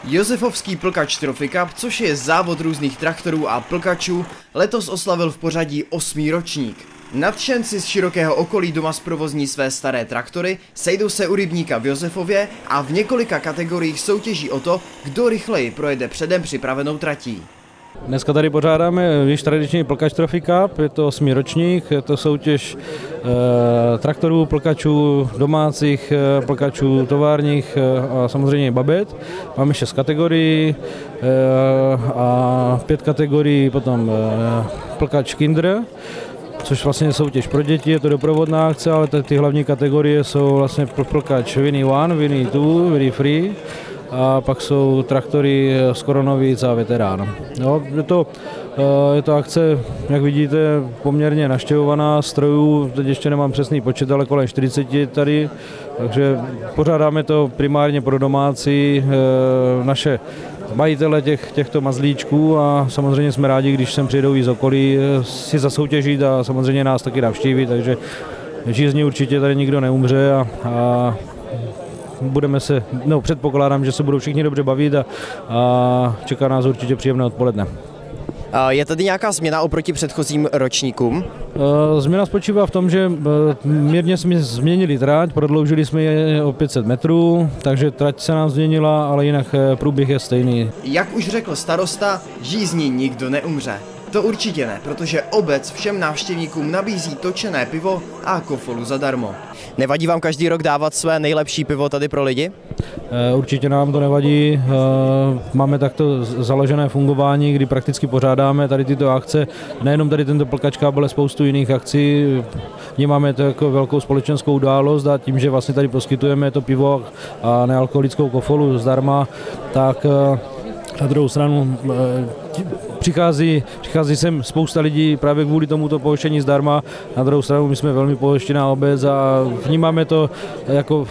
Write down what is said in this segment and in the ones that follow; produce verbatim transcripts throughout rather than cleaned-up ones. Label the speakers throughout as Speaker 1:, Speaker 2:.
Speaker 1: Josefovský plkač Trophy Cup, což je závod různých traktorů a plkačů, letos oslavil v pořadí osmý ročník. Nadšenci z širokého okolí doma zprovozní své staré traktory, sejdou se u rybníka v Josefově a v několika kategoriích soutěží o to, kdo rychleji projede předem připravenou tratí.
Speaker 2: Dneska tady pořádáme již tradiční plkač Trophy Cup, je to osmý ročník, je to soutěž e, traktorů, plkačů domácích, e, plkačů továrních e, a samozřejmě babet. Máme šest kategorií e, a pět kategorií potom e, plkač Kinder, což vlastně je soutěž pro děti, je to doprovodná akce, ale ty hlavní kategorie jsou vlastně plkač Winnie One, Winnie Two, Winnie Three. A pak jsou traktory Skoronovic a Veterán. Jo, je, to, je to akce, jak vidíte, poměrně navštěvovaná, strojů, teď ještě nemám přesný počet, ale kolem čtyřicet tady, takže pořádáme to primárně pro domácí, naše majitele těch, těchto mazlíčků a samozřejmě jsme rádi, když sem přijedou i z okolí si zasoutěžit a samozřejmě nás taky navštívit, takže žízní určitě tady nikdo neumře a, a budeme se, no předpokládám, že se budou všichni dobře bavit a, a čeká nás určitě příjemné odpoledne.
Speaker 1: Je tady nějaká změna oproti předchozím ročníkům?
Speaker 2: Změna spočívá v tom, že mírně jsme změnili trať, prodloužili jsme je o pět set metrů, takže trať se nám změnila, ale jinak průběh je stejný.
Speaker 1: Jak už řekl starosta, žízní nikdo neumře. To určitě ne, protože obec všem návštěvníkům nabízí točené pivo a kofolu zadarmo. Nevadí vám každý rok dávat své nejlepší pivo tady pro lidi?
Speaker 2: Určitě nám to nevadí. Máme takto založené fungování, kdy prakticky pořádáme tady tyto akce. Nejenom tady tento plkač cup, ale spoustu jiných akcí. Vnímáme to jako velkou společenskou událost a tím, že vlastně tady poskytujeme to pivo a nealkoholickou kofolu zdarma, tak na druhou stranu přichází, přichází sem spousta lidí právě kvůli tomuto pohoštění zdarma. Na druhou stranu my jsme velmi pohoštěná obec a vnímáme to jako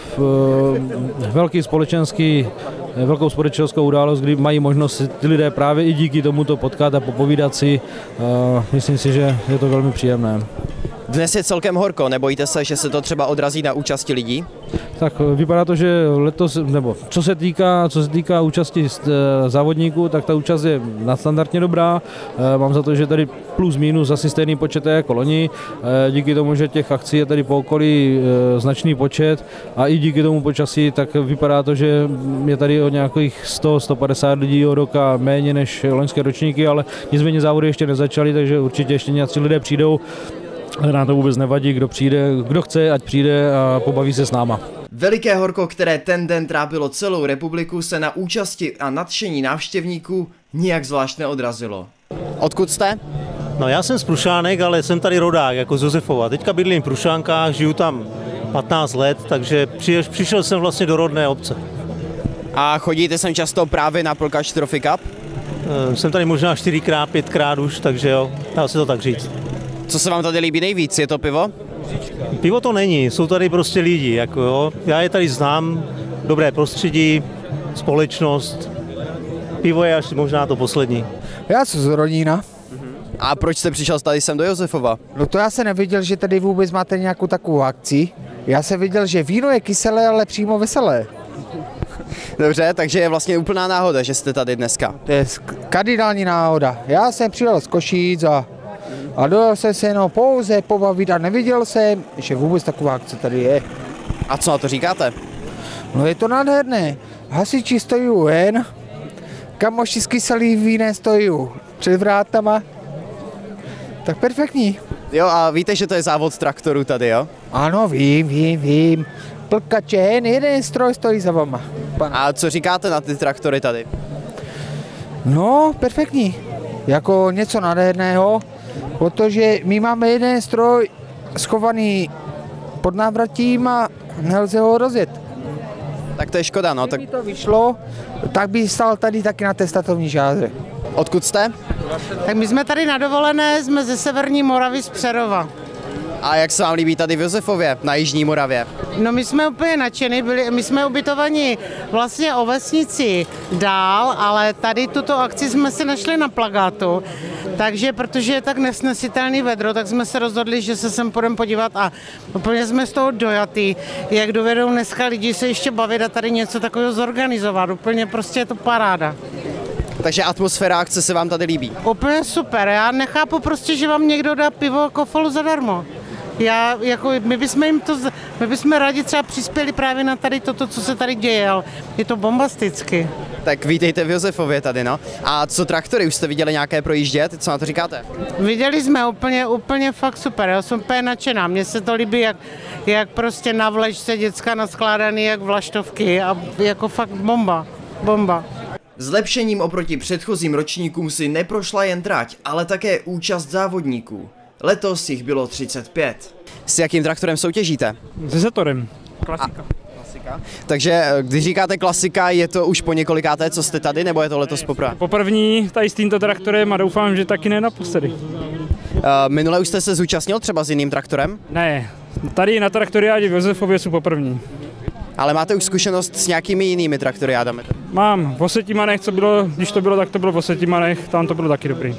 Speaker 2: velký společenský, velkou společenskou událost, kdy mají možnost ty lidé právě i díky tomuto potkat a popovídat si. Myslím si, že je to velmi příjemné.
Speaker 1: Dnes je celkem horko, nebojíte se, že se to třeba odrazí na účasti lidí?
Speaker 2: Tak vypadá to, že letos, nebo co se týká, co se týká účasti závodníků, tak ta účast je nadstandardně dobrá. Mám za to, že tady plus minus asi stejný počet jako loni. Díky tomu, že těch akcí je tady po okolí značný počet a i díky tomu počasí, tak vypadá to, že je tady o nějakých sto až sto padesát lidí od roka méně než loňské ročníky, ale nicméně závody ještě nezačaly, takže určitě ještě nějací lidé přijdou. Ale nám to vůbec nevadí, kdo přijde, kdo chce, ať přijde a pobaví se s náma.
Speaker 1: Veliké horko, které ten den trápilo celou republiku, se na účasti a nadšení návštěvníků nijak zvlášť neodrazilo. Odkud jste?
Speaker 3: No já jsem z Prušánek, ale jsem tady rodák, jako z Josefova. Teďka bydlím v Prušánkách, žiju tam patnáct let, takže přišel jsem vlastně do rodné obce.
Speaker 1: A chodíte sem často právě na plkač Trophy Cup?
Speaker 3: Jsem tady možná čtyřikrát, pětkrát už, takže jo, dá se to tak říct.
Speaker 1: Co se vám tady líbí nejvíc, je to pivo?
Speaker 3: Pivo to není, jsou tady prostě lidi, jako jo. Já je tady znám, dobré prostředí, společnost, pivo je až možná to poslední.
Speaker 4: Já jsem z Rodína.
Speaker 1: A proč jste přišel tady sem do Josefova?
Speaker 4: No to já jsem nevěděl, že tady vůbec máte nějakou takovou akci. Já jsem viděl, že víno je kyselé, ale přímo veselé.
Speaker 1: Dobře, takže je vlastně úplná náhoda, že jste tady dneska.
Speaker 4: To je kardinální náhoda. Já jsem přijel z Košíc a A dojel jsem se jenom pouze pobavit a neviděl jsem, že vůbec taková akce tady je.
Speaker 1: A co na to říkáte?
Speaker 4: No je to nádherné. Hasiči stojí ven, kamoši s kyselým vínem stojí před vrátama. Tak perfektní.
Speaker 1: Jo, a víte, že to je závod traktorů tady, jo?
Speaker 4: Ano, vím, vím, vím. Plkače, jen jeden stroj stojí za vama. Pan.
Speaker 1: A co říkáte na ty traktory tady?
Speaker 4: No, perfektní. Jako něco nádherného. Protože my máme jeden stroj schovaný pod návratím a nelze ho rozjet.
Speaker 1: Tak to je škoda, no.
Speaker 4: Kdyby to vyšlo, tak by stál tady taky na té startovní žáře.
Speaker 1: Odkud jste?
Speaker 5: Tak my jsme tady na dovolené, jsme ze Severní Moravy z Přerova.
Speaker 1: A jak se vám líbí tady v Josefově na Jižní Moravě?
Speaker 5: No my jsme úplně nadšení, byli, my jsme ubytovaní vlastně o vesnici dál, ale tady tuto akci jsme si našli na plakátu, takže protože je tak nesnesitelný vedro, tak jsme se rozhodli, že se sem půjdeme podívat a úplně jsme z toho dojatý, jak dovedou dneska lidi se ještě bavit a tady něco takového zorganizovat, úplně prostě je to paráda.
Speaker 1: Takže atmosféra akce se vám tady líbí?
Speaker 5: Úplně super, já nechápu prostě, že vám někdo dá pivo a kofolu zadarmo. Já, jako, my bychom jim to, my bychom rádi třeba přispěli právě na tady toto, co se tady děje, ale je to bombasticky.
Speaker 1: Tak vítejte v Josefově tady, no. A co traktory, už jste viděli nějaké projíždět? Co na to říkáte?
Speaker 5: Viděli jsme úplně, úplně fakt super, já jsem úplně nadšená, mně se to líbí, jak, jak prostě na vlečce děcka naskládaný jak vlaštovky a jako fakt bomba, bomba.
Speaker 1: Zlepšením oproti předchozím ročníkům si neprošla jen trať, ale také účast závodníků. Letos jich bylo třicet pět. S jakým traktorem soutěžíte?
Speaker 6: Se Zetorem. Klasika.
Speaker 1: A, klasika. Takže když říkáte klasika, je to už po několikáté, co jste tady, nebo je to letos poprvé?
Speaker 6: Poprvní tady s tímto traktorem a doufám, že taky ne naposledy.
Speaker 1: Uh, minule už jste se zúčastnil třeba s jiným traktorem?
Speaker 6: Ne, tady na traktoriádě v Josefově jsou poprvní.
Speaker 1: Ale máte už zkušenost s nějakými jinými traktoriádami?
Speaker 6: Mám v Osetimanech, co bylo, když to bylo, tak to bylo v Osetimanech, tam to bylo taky dobrý.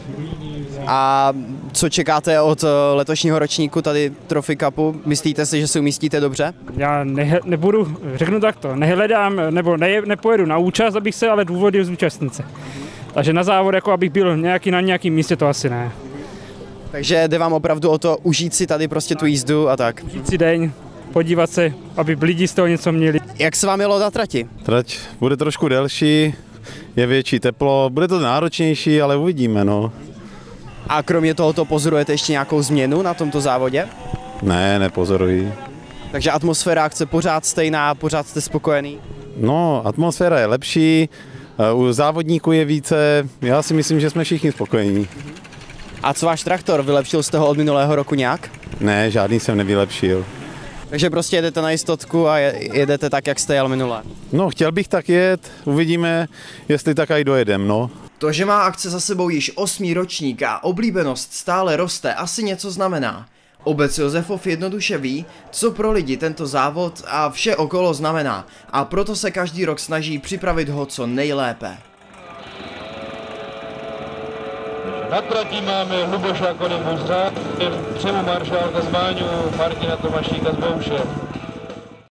Speaker 1: A co čekáte od letošního ročníku tady Trophy Cupu? Myslíte si, že se umístíte dobře?
Speaker 6: Já ne, nebudu, řeknu takto, nehledám, nebo ne, nepojedu na účast, abych se, ale důvody zúčastnit se. Takže na závod, jako abych byl nějaký na nějakém místě, to asi ne.
Speaker 1: Takže jde vám opravdu o to užít si tady prostě tu jízdu a tak?
Speaker 6: Užít si den, podívat se, aby lidi z toho něco měli.
Speaker 1: Jak se vám jelo na trati?
Speaker 7: Trať bude trošku delší, je větší teplo, bude to náročnější, ale uvidíme, no.
Speaker 1: A kromě tohoto pozorujete ještě nějakou změnu na tomto závodě?
Speaker 7: Ne, nepozoruji.
Speaker 1: Takže atmosféra akce pořád stejná, pořád jste spokojený?
Speaker 7: No, atmosféra je lepší, u závodníků je více, já si myslím, že jsme všichni spokojení.
Speaker 1: A co váš traktor, vylepšil jste ho od minulého roku nějak?
Speaker 7: Ne, žádný jsem nevylepšil.
Speaker 1: Takže prostě jedete na jistotku a jedete tak, jak jste jel minule?
Speaker 7: No, chtěl bych tak jet, uvidíme, jestli tak aj dojedem, no.
Speaker 1: To, že má akce za sebou již osmý ročník a oblíbenost stále roste, asi něco znamená. Obec Josefov jednoduše ví, co pro lidi tento závod a vše okolo znamená, a proto se každý rok snaží připravit ho co nejlépe.
Speaker 8: Na trati máme Luboša Konymbusa, přemu maršálka z Máňu, Martina Tomašíka z Bouše.